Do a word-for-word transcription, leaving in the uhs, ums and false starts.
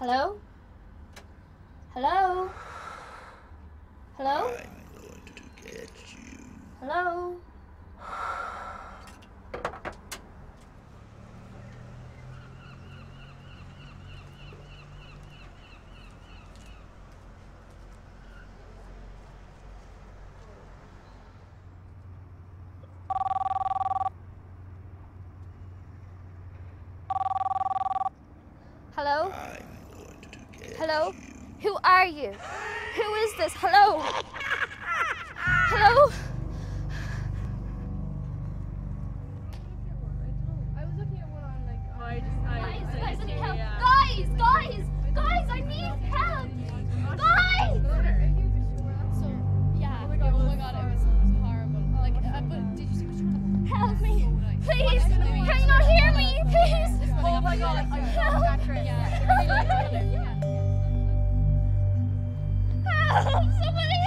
Hello? Hello? Hello? I'm going to get you. Hello? Hello? I'm going to get Hello? you. Who are you? Who is this? Hello? Hello? I was looking at one on like. Oh, I just. I, Guys, I guys, just I need came, help. yeah. Guys, guys, guys, I need help. Guys! So, Yeah. oh my god, oh my god, it was, it was horrible. Like, uh, but did you see which one? Help me. So nice. Please. I don't know Can why you not hear me? Please. Oh my god, I Help. that trip. Yeah, Help. Somebody